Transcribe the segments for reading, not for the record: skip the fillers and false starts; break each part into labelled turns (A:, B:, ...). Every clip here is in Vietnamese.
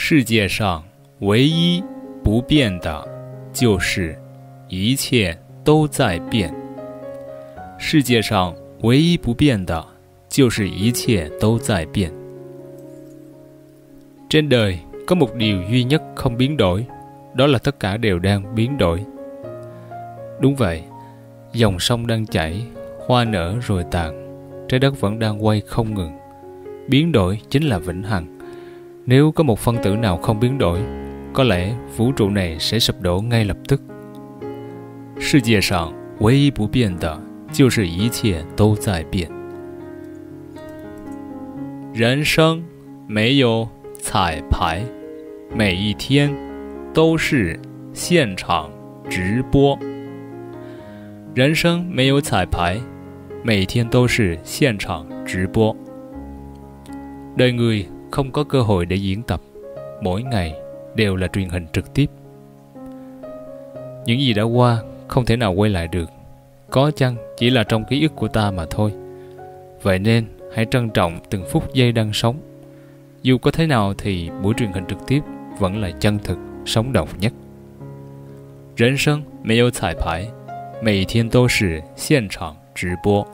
A: 世界上唯一不变的就是一切都在变。世界上唯一不变的就是一切都在变. Trên đời có một điều duy nhất không biến đổi, đó là tất cả đều đang biến đổi. Đúng vậy, dòng sông đang chảy, hoa nở rồi tàn, trái đất vẫn đang quay không ngừng. Biến đổi chính là vĩnh hằng. Nếu có một phân tử nào không biến đổi, có lẽ vũ trụ này sẽ sụp đổ ngay lập tức. 世界上唯一不变的就是一切都在变。人生没有彩排，每一天都是现场直播。人生没有彩排，每天都是现场直播。Đời người không có cơ hội để diễn tập, mỗi ngày đều là truyền hình trực tiếp. Những gì đã qua không thể nào quay lại được, có chăng chỉ là trong ký ức của ta mà thôi. Vậy nên hãy trân trọng từng phút giây đang sống. Dù có thế nào thì buổi truyền hình trực tiếp vẫn là chân thực, sống động nhất. 人生没有彩排，每天都是现场直播。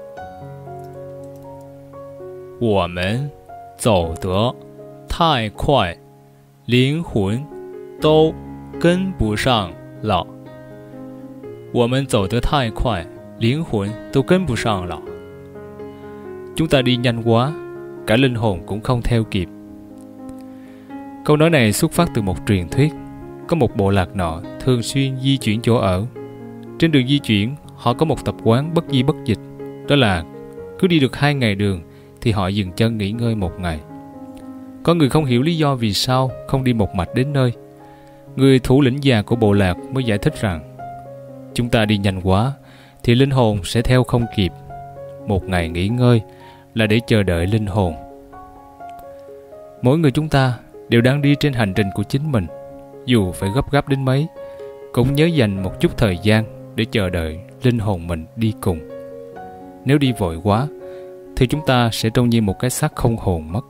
A: 我们走得太快，灵魂都跟不上了。我们走得太快，灵魂都跟不上了。Chúng ta đi nhanh quá, cả linh hồn cũng không theo kịp. Câu nói này xuất phát từ một truyền thuyết. Có một bộ lạc nọ thường xuyên di chuyển chỗ ở. Trên đường di chuyển, họ có một tập quán bất di bất dịch. Đó là cứ đi được 2 ngày đường thì họ dừng chân nghỉ ngơi 1 ngày. Có người không hiểu lý do vì sao không đi một mạch đến nơi. Người thủ lĩnh già của bộ lạc mới giải thích rằng chúng ta đi nhanh quá thì linh hồn sẽ theo không kịp. 1 ngày nghỉ ngơi là để chờ đợi linh hồn. Mỗi người chúng ta đều đang đi trên hành trình của chính mình. Dù phải gấp gáp đến mấy, cũng nhớ dành một chút thời gian để chờ đợi linh hồn mình đi cùng. Nếu đi vội quá thì chúng ta sẽ trông như một cái xác không hồn mất.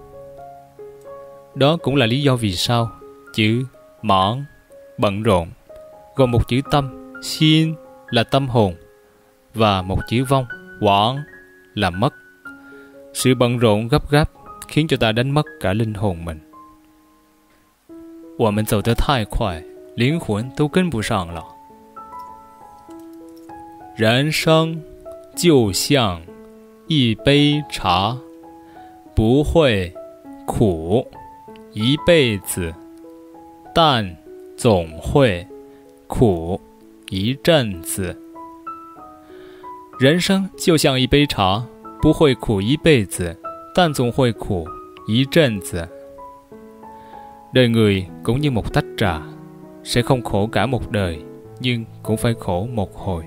A: Đó cũng là lý do vì sao chữ mãn, bận rộn, gồm một chữ tâm, xin là tâm hồn, và một chữ vong, quảng là mất. Sự bận rộn gấp gáp khiến cho ta đánh mất cả linh hồn mình. 我们走得太快，灵魂都跟不上了。人生就像一杯茶，不会苦一辈子，但总会苦一阵子。人生就像一杯茶，不会苦一辈子，但总会苦一阵子。Đời người cũng như một tách trà, sẽ không khổ cả một đời, nhưng cũng phải khổ một hồi.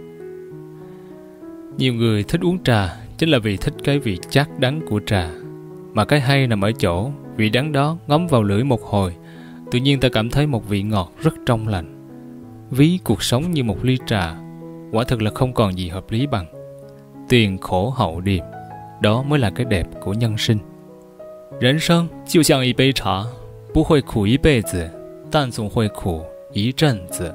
A: Nhiều người thích uống trà chính là vì thích cái vị chát đắng của trà. Mà cái hay nằm ở chỗ, vị đắng đó ngấm vào lưỡi một hồi, tự nhiên ta cảm thấy một vị ngọt rất trong lành. Ví cuộc sống như một ly trà, quả thực là không còn gì hợp lý bằng. Tiền khổ hậu điềm, đó mới là cái đẹp của nhân sinh. 人生就像一杯茶，不会苦一辈子，但总会苦一阵子。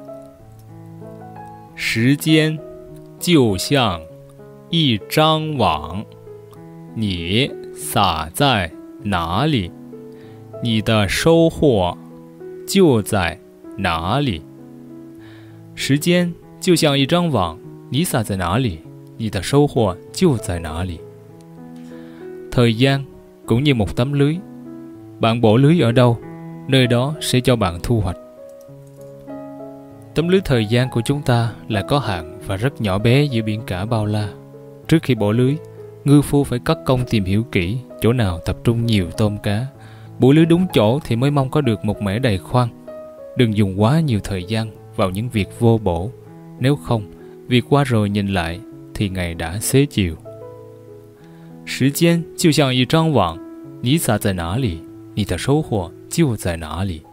A: 时间就像一张网，你撒在哪里，你的收获就在哪里。时间就像一张网，你撒在哪里，你的收获就在哪里。Thời gian cũng như một tấm lưới. Bạn bổ lưới ở đâu, nơi đó sẽ cho bạn thu hoạch. Tấm lưới thời gian của chúng ta là có hạn và rất nhỏ bé giữa biển cả bao la. Trước khi bổ lưới, ngư phu phải cất công tìm hiểu kỹ chỗ nào tập trung nhiều tôm cá. Bổ lưới đúng chỗ thì mới mong có được một mẻ đầy khoăn. Đừng dùng quá nhiều thời gian vào những việc vô bổ. Nếu không, việc qua rồi nhìn lại thì ngày đã xế chiều. 时间就像一张网，你撒在哪里，你的收获就在哪里。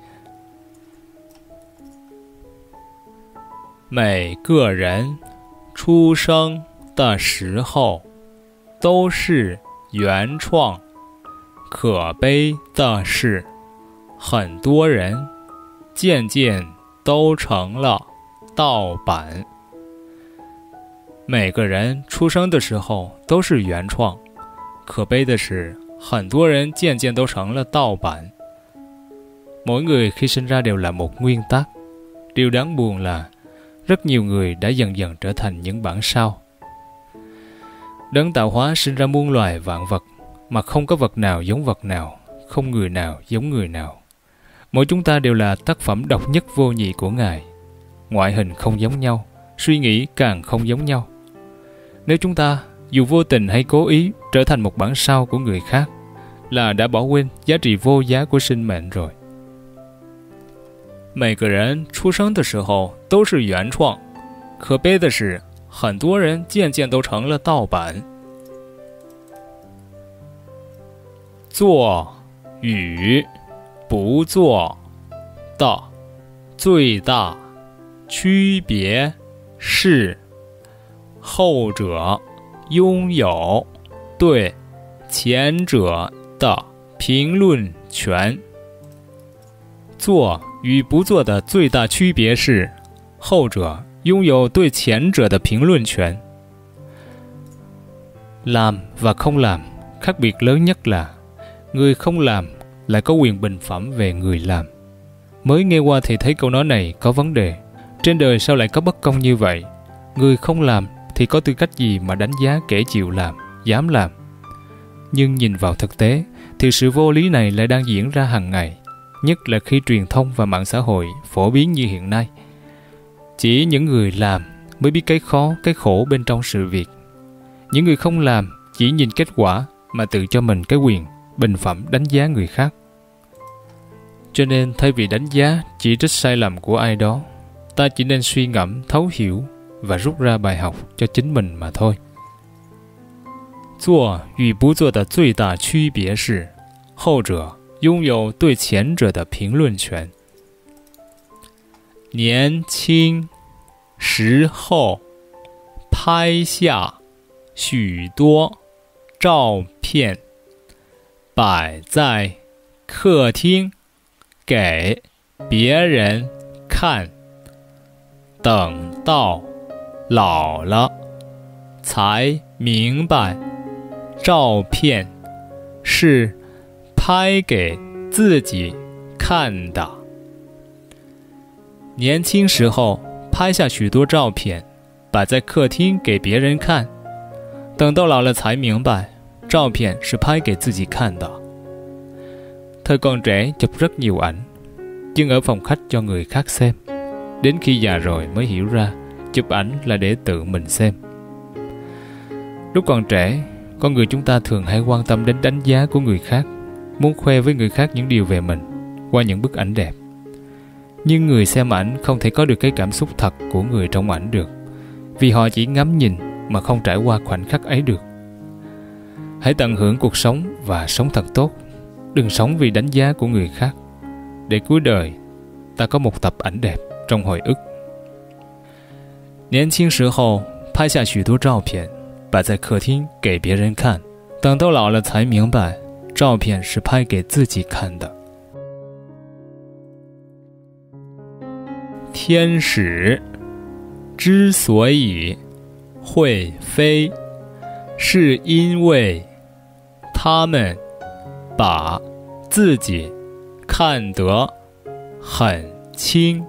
A: 每个人出生的时候都是原创，可悲的是， 很多人渐渐都成了盗版。每个人出生的时候都是原创，可悲的是，很多人渐渐都成了盗版。Mỗi người khi sinh ra đều là một nguyên tắc. Điều đáng buồn là rất nhiều người đã dần dần trở thành những bản sao. Đấng tạo hóa sinh ra muôn loài vạn vật, mà không có vật nào giống vật nào, không người nào giống người nào. Mỗi chúng ta đều là tác phẩm độc nhất vô nhị của Ngài. Ngoại hình không giống nhau, suy nghĩ càng không giống nhau. Nếu chúng ta, dù vô tình hay cố ý, trở thành một bản sao của người khác, là đã bỏ quên giá trị vô giá của sinh mệnh rồi. 每个人出生的时候都是原创，可悲的是，很多人渐渐都成了盗版。做与不做的最大区别是，后者拥有对前者的评论权。做与不做的最大区别是，后者拥有对前者的评论权。Làm và không làm, khác biệt lớn nhất là người không làm lại có quyền bình phẩm về người làm. Mới nghe qua thì thấy câu nói này có vấn đề. Trên đời sao lại có bất công như vậy? Người không làm thì có tư cách gì mà đánh giá kẻ chịu làm, dám làm? Nhưng nhìn vào thực tế thì sự vô lý này lại đang diễn ra hàng ngày, nhất là khi truyền thông và mạng xã hội phổ biến như hiện nay. Chỉ những người làm mới biết cái khó, cái khổ bên trong sự việc. Những người không làm chỉ nhìn kết quả mà tự cho mình cái quyền bình phẩm đánh giá người khác. Cho nên thay vì đánh giá, chỉ trích sai lầm của ai đó, ta chỉ nên suy ngẫm, thấu hiểu và rút ra bài học cho chính mình mà thôi. 做与不做的最大区别是，后者拥有对前者的评论权。年轻时候拍下许多照片，摆在客厅给别人看，等到老了才明白，照片是拍给自己看的。年轻时候拍下许多照片，摆在客厅给别人看，等到老了才明白，照片是拍给自己看的。Thời còn trẻ chụp rất nhiều ảnh, nhưng ở phòng khách cho người khác xem. Đến khi già rồi mới hiểu ra, chụp ảnh là để tự mình xem. Lúc còn trẻ, con người chúng ta thường hay quan tâm đến đánh giá của người khác, muốn khoe với người khác những điều về mình qua những bức ảnh đẹp. Nhưng người xem ảnh không thể có được cái cảm xúc thật của người trong ảnh được, vì họ chỉ ngắm nhìn mà không trải qua khoảnh khắc ấy được. Hãy tận hưởng cuộc sống và sống thật tốt. Đừng sống vì đánh giá của người khác, để cuối đời ta có một tập ảnh đẹp trong hồi ức. 年轻时候拍下许多照片，摆在客厅给别人看，等到老了才明白，照片是拍给自己看的。天使之所以会飞，是因为他们把自己看得很轻。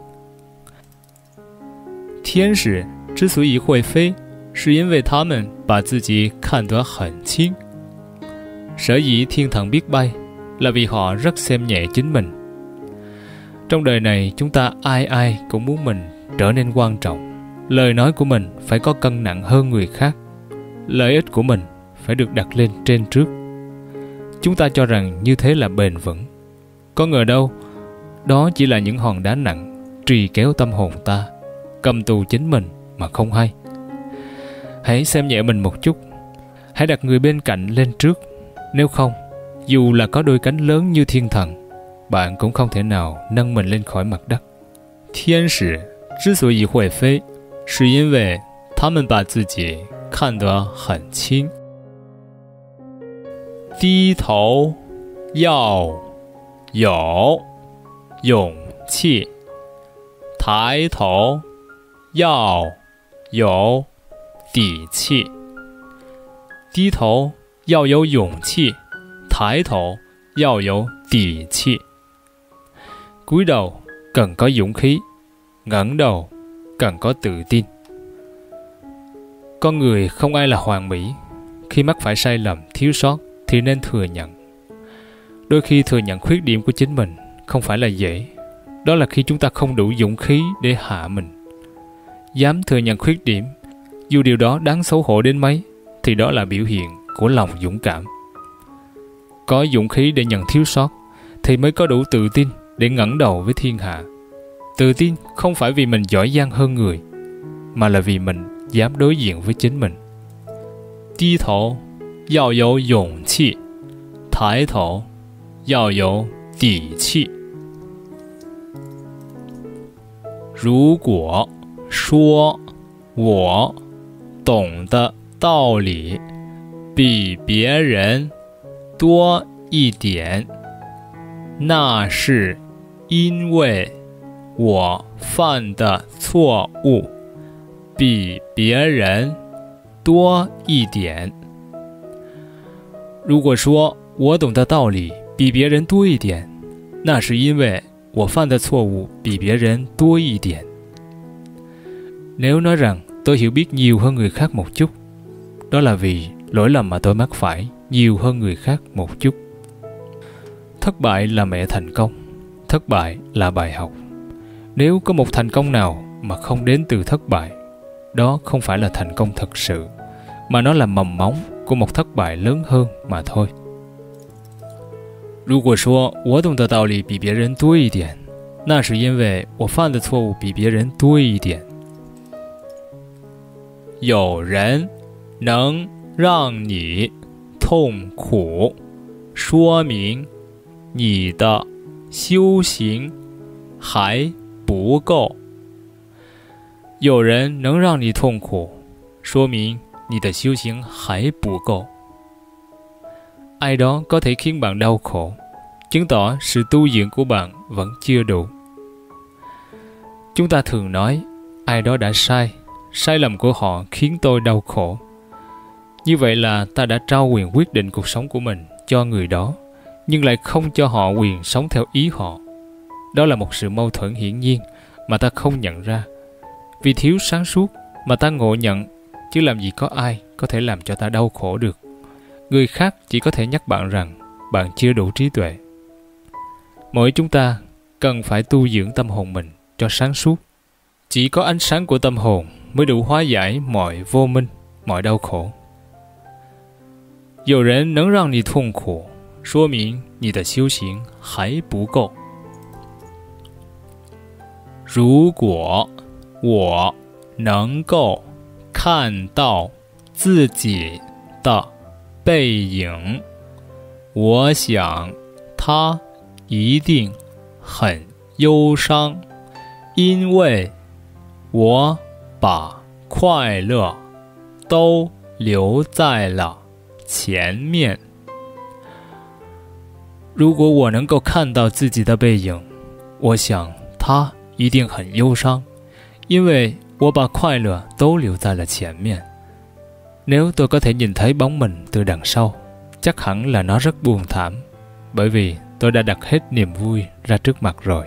A: 天使之所以会飞，是因为他们把自己看得很轻. Sở dĩ thiên thần biết bay là vì họ rất xem nhẹ chính mình. Trong đời này, chúng ta ai ai cũng muốn mình trở nên quan trọng. Lời nói của mình phải có cân nặng hơn người khác. Lợi ích của mình phải được đặt lên trên trước. Chúng ta cho rằng như thế là bền vững. Có ngờ đâu, đó chỉ là những hòn đá nặng trì kéo tâm hồn ta, cầm tù chính mình mà không hay. Hãy xem nhẹ mình một chút. Hãy đặt người bên cạnh lên trước. Nếu không, dù là có đôi cánh lớn như thiên thần, bạn cũng không thể nào nâng mình lên khỏi mặt đất. 天使之所以会飞，是因为他们把自己看得很轻。低头要有勇气，抬头要有底气。低头要有勇气，抬头要有底气. Cúi đầu cần có dũng khí, ngẩng đầu cần có tự tin. Con người không ai là hoàn mỹ. Khi mắc phải sai lầm, thiếu sót thì nên thừa nhận. Đôi khi thừa nhận khuyết điểm của chính mình không phải là dễ. Đó là khi chúng ta không đủ dũng khí để hạ mình. Dám thừa nhận khuyết điểm, dù điều đó đáng xấu hổ đến mấy, thì đó là biểu hiện của lòng dũng cảm. Có dũng khí để nhận thiếu sót thì mới có đủ tự tin để ngẩng đầu với thiên hạ. Tự tin không phải vì mình giỏi giang hơn người, mà là vì mình dám đối diện với chính mình. 低头要有勇气，抬头要有底气。如果说我懂的道理比别人多一点，那是因为我犯的错误比别人多一点。如果说我懂的道理比别人多一点，那是因为我犯的错误比别人多一点. Nếu nói rằng tôi hiểu biết nhiều hơn người khác một chút, đó là vì lỗi lầm mà tôi mắc phải nhiều hơn người khác một chút. Thất bại là mẹ thành công, thất bại là bài học. Nếu có một thành công nào mà không đến từ thất bại, đó không phải là thành công thật sự, mà nó là mầm móng của một thất bại lớn hơn mà thôi. 如果说我懂的道理比别人多一点，那是因为我犯的错误比别人多一点。有人能让你痛苦，说明你的修行还不够。有人能让你痛苦，说明你的修行还不够. Ai đó có thể khiến bạn đau khổ, chứng tỏ sự tu dưỡng của bạn vẫn chưa đủ. Chúng ta thường nói, ai đó đã sai, sai lầm của họ khiến tôi đau khổ. Như vậy là ta đã trao quyền quyết định cuộc sống của mình cho người đó, nhưng lại không cho họ quyền sống theo ý họ. Đó là một sự mâu thuẫn hiển nhiên mà ta không nhận ra. Vì thiếu sáng suốt mà ta ngộ nhận, chứ làm gì có ai có thể làm cho ta đau khổ được. Người khác chỉ có thể nhắc bạn rằng bạn chưa đủ trí tuệ. Mỗi chúng ta cần phải tu dưỡng tâm hồn mình cho sáng suốt. Chỉ có ánh sáng của tâm hồn mới đủ hóa giải mọi vô minh, mọi đau khổ. 有人能让你痛苦，说明你的修行还不够。如果我能够看到自己的背影，我想他一定很忧伤，因为我把快乐都留在了前面。如果我能够看到自己的背影，我想他一定很忧伤，因为我把快乐都留在了前面. Nếu tôi có thể nhìn thấy bóng mình từ đằng sau, chắc hẳn là nó rất buồn thảm, bởi vì tôi đã đặt hết niềm vui ra trước mặt rồi.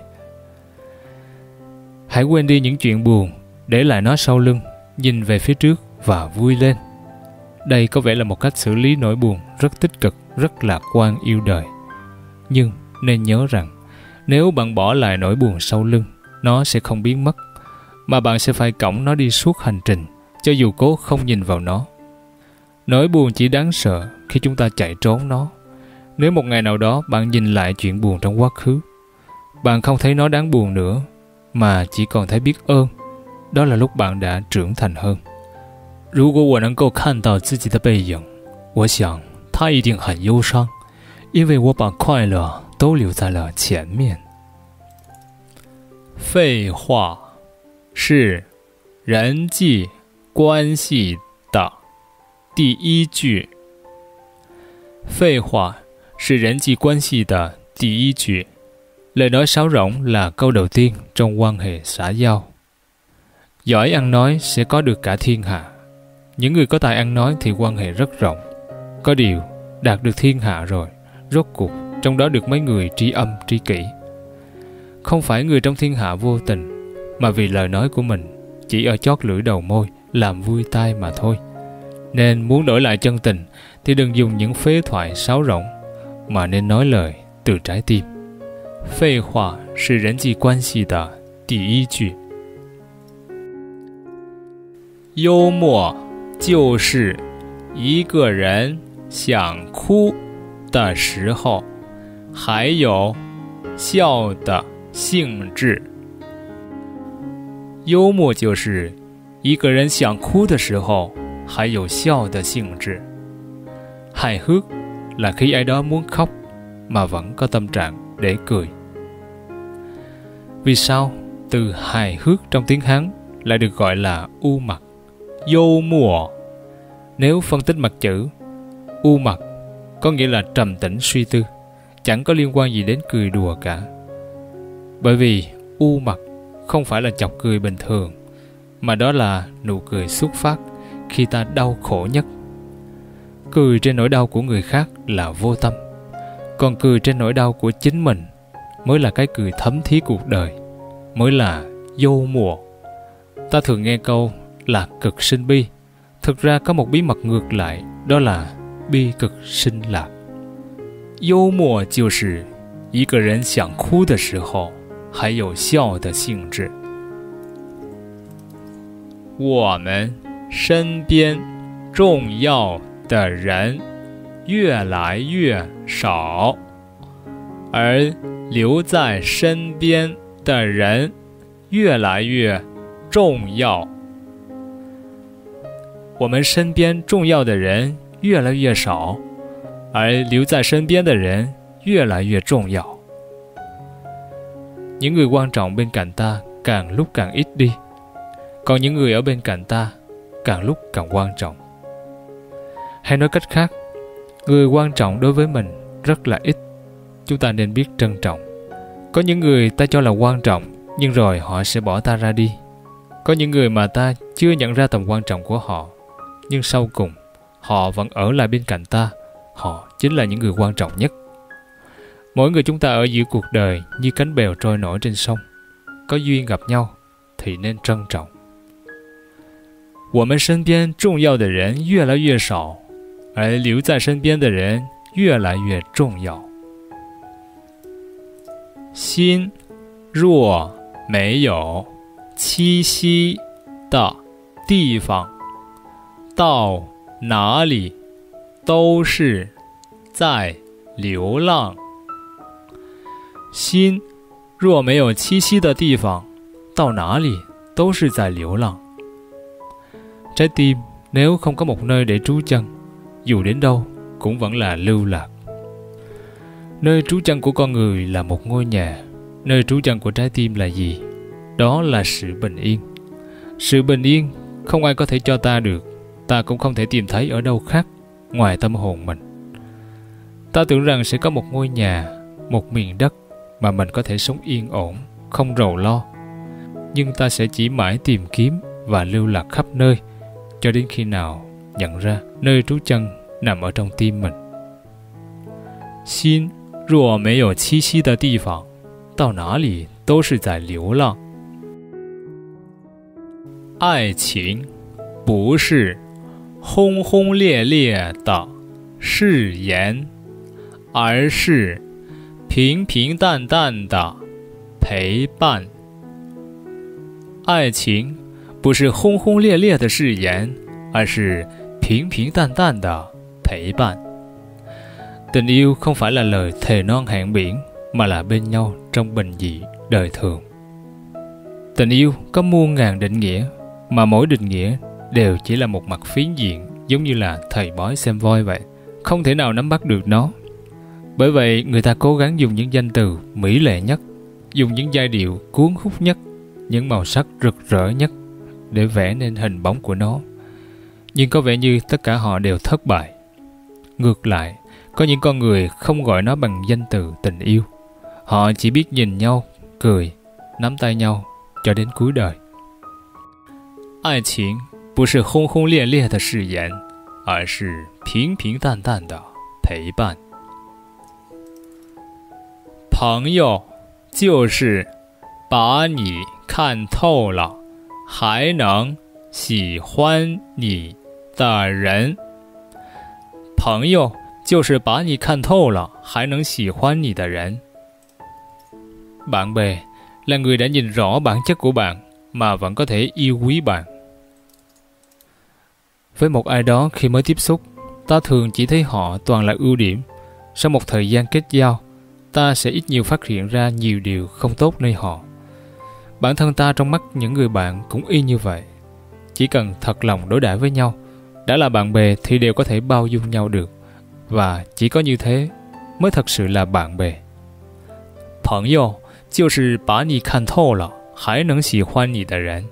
A: Hãy quên đi những chuyện buồn, để lại nó sau lưng, nhìn về phía trước và vui lên. Đây có vẻ là một cách xử lý nỗi buồn rất tích cực, rất lạc quan yêu đời. Nhưng nên nhớ rằng, nếu bạn bỏ lại nỗi buồn sau lưng, nó sẽ không biến mất, mà bạn sẽ phải cõng nó đi suốt hành trình, cho dù cố không nhìn vào nó. Nỗi buồn chỉ đáng sợ khi chúng ta chạy trốn nó. Nếu một ngày nào đó bạn nhìn lại chuyện buồn trong quá khứ, bạn không thấy nó đáng buồn nữa, mà chỉ còn thấy biết ơn, đó là lúc bạn đã trưởng thành hơn. 如果我能够看到自己的背影，我想他一定很忧伤，因为我把快乐都留在了前面。废话是人际关系的第一句。废话是人际关系的第一句。 Lời nói sáo rỗng là câu đầu tiên trong quan hệ xã giao. Giỏi ăn nói sẽ có được cả thiên hạ. Những người có tài ăn nói thì quan hệ rất rộng. Có điều, đạt được thiên hạ rồi, rốt cuộc trong đó được mấy người tri âm tri kỷ. Không phải người trong thiên hạ vô tình, mà vì lời nói của mình chỉ ở chót lưỡi đầu môi, làm vui tai mà thôi. Nên muốn đổi lại chân tình thì đừng dùng những phế thoại sáo rỗng, mà nên nói lời từ trái tim. 废话是人际关系的第一句。幽默就是一个人想哭的时候还有笑的兴致。幽默就是一个人想哭的时候还有笑的兴致。Hài hước là khi ai đó muốn khóc mà vẫn có tâm trạng để cười. Vì sao từ hài hước trong tiếng Hán lại được gọi là u mặt, dâu mùa? Nếu phân tích mặt chữ, u mặt có nghĩa là trầm tĩnh suy tư, chẳng có liên quan gì đến cười đùa cả. Bởi vì u mặt không phải là chọc cười bình thường, mà đó là nụ cười xuất phát khi ta đau khổ nhất. Cười trên nỗi đau của người khác là vô tâm, còn cười trên nỗi đau của chính mình mới là cái cười thấm thía cuộc đời, mới là dâu mùa. Ta thường nghe câu lạc cực sinh bi. Thực ra có một bí mật ngược lại, đó là bi cực sinh lạc. 幽默就是一个人想哭的时候还有笑的兴致。我们身边重要的人越来越少，而留在身边的人越来越重要。我们身边重要的人越来越少，而留在身边的人越来越重要。Những người quan trọng bên cạnh ta càng lúc càng ít đi, còn những người ở bên cạnh ta càng lúc càng quan trọng. Hay nói cách khác, người quan trọng đối với mình rất là ít. Chúng ta nên biết trân trọng. Có những người ta cho là quan trọng, nhưng rồi họ sẽ bỏ ta ra đi. Có những người mà ta chưa nhận ra tầm quan trọng của họ, nhưng sau cùng họ vẫn ở lại bên cạnh ta. Họ chính là những người quan trọng nhất. Mỗi người chúng ta ở giữa cuộc đời như cánh bèo trôi nổi trên sông. Có duyên gặp nhau thì nên trân trọng. 我们身边重要的人越来越少，而留在身边的人越来越重要。心若没有栖息的地方，到哪里都是在流浪。心若没有栖息的地方，到哪里都是在流浪。Trái tim nếu không có một nơi để trú chân, dù đến đâu cũng vẫn là lưu lạc. Nơi trú chân của con người là một ngôi nhà. Nơi trú chân của trái tim là gì? Đó là sự bình yên. Sự bình yên không ai có thể cho ta được. Ta cũng không thể tìm thấy ở đâu khác ngoài tâm hồn mình. Ta tưởng rằng sẽ có một ngôi nhà, một miền đất mà mình có thể sống yên ổn, không rầu lo. Nhưng ta sẽ chỉ mãi tìm kiếm và lưu lạc khắp nơi, cho đến khi nào nhận ra nơi trú chân nằm ở trong tim mình. 心若没有栖息的地方，到哪里都是在流浪。爱情不是轰轰烈烈的誓言，而是平平淡淡的陪伴。爱情不是轰轰烈烈的誓言，而是平平淡淡的陪伴。Tình yêu không phải là lời thề non hẹn biển, mà là bên nhau trong bình dị đời thường. Tình yêu có muôn ngàn định nghĩa, mà mỗi định nghĩa đều chỉ là một mặt phiến diện, giống như là thầy bói xem voi vậy, không thể nào nắm bắt được nó. Bởi vậy người ta cố gắng dùng những danh từ mỹ lệ nhất, dùng những giai điệu cuốn hút nhất, những màu sắc rực rỡ nhất để vẽ nên hình bóng của nó. Nhưng có vẻ như tất cả họ đều thất bại. Ngược lại, có những con người không gọi nó bằng danh từ tình yêu, Họ chỉ biết nhìn nhau, cười, nắm tay nhau cho đến cuối đời. 爱情不是轰轰烈烈的誓言，而是平平淡淡的陪伴。朋友就是把你看透了，还能喜欢你的人。朋友就是把你看透了，还能喜欢你的人。Bạn bè là người đã nhìn rõ bản chất của bạn mà vẫn có thể yêu quý bạn. Với một ai đó khi mới tiếp xúc, ta thường chỉ thấy họ toàn là ưu điểm. Sau một thời gian kết giao, ta sẽ ít nhiều phát hiện ra nhiều điều không tốt nơi họ. Bản thân ta trong mắt những người bạn cũng y như vậy. Chỉ cần thật lòng đối đãi với nhau, đã là bạn bè thì đều có thể bao dung nhau được. Và chỉ có như thế mới thật sự là bạn bè. 朋友就是把你看透了，还能喜欢你的人。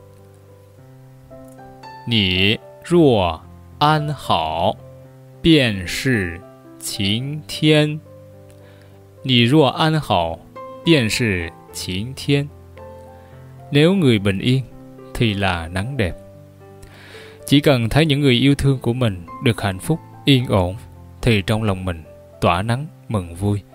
A: 你若安好，便是晴天。你若安好，便是晴天。Nếu người bình yên thì là nắng đẹp. Chỉ cần thấy những người yêu thương của mình được hạnh phúc, yên ổn thì trong lòng mình tỏa nắng mừng vui.